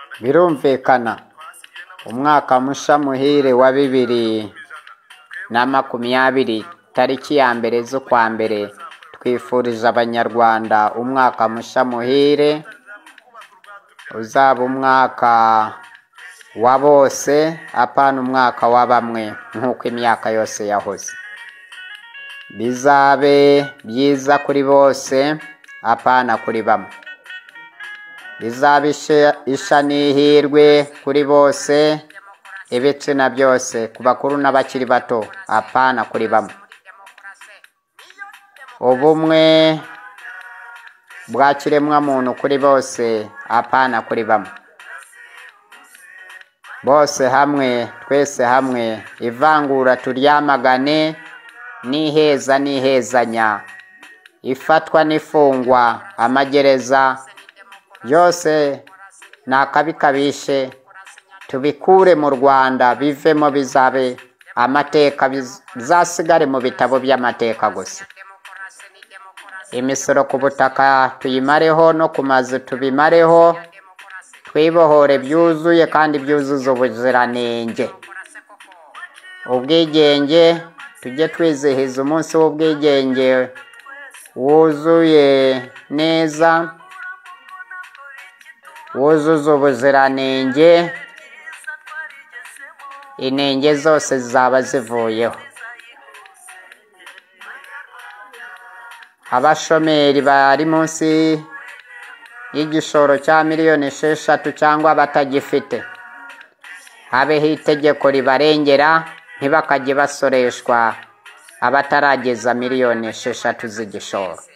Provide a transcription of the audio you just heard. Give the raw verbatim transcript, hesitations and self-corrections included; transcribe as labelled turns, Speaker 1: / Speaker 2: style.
Speaker 1: birumvikana umwaka musha muhire wa bibiri na makumyabiri tariki ya mbere z'ukwa mbere twifurije abanyarwanda umwaka musha muhire uzaba umwaka wa bose apana umwaka wa bamwe nk'uko imyaka yose yahoze. Bizabe byiza kuri bose apana kuri bamwe. Bizabe isha n'ihirwe kuri bose ibitsina byose ku bakuru n'abakiri bato apana kuri bamwe. Ubumwe bwa kiremwamuntu kuri bose apana kuri bamwe. Bose hamwe, twese hamwe, ivangura turyamagane, n'iheza n'ihezanya, ifatwa n'ifungwa, amagereza byose nakabi kabishe tubikure mu Rwanda, bivemo bizabe amateka, bizasigare mu bitabo by'amateka gusa. Imisoro ku butaka tuyimareho no ku mazu tubimareho, twibohore byuzuye kandi byuzuza ubuziranenge. Ubwigenge, tujye twizihiza umunsi w'ubwigenge wuzuye neza, wuzuza ubuziranenge, inenge zose zaba zivuyeho. Abashomeri bari munsi y'igishoro cya miliyoni esheshatu cyangwa batagifite, habeho itegeko ribarengera, ntibakajye basoreshwa abatarageza miliyoni esheshatu z'igishoro.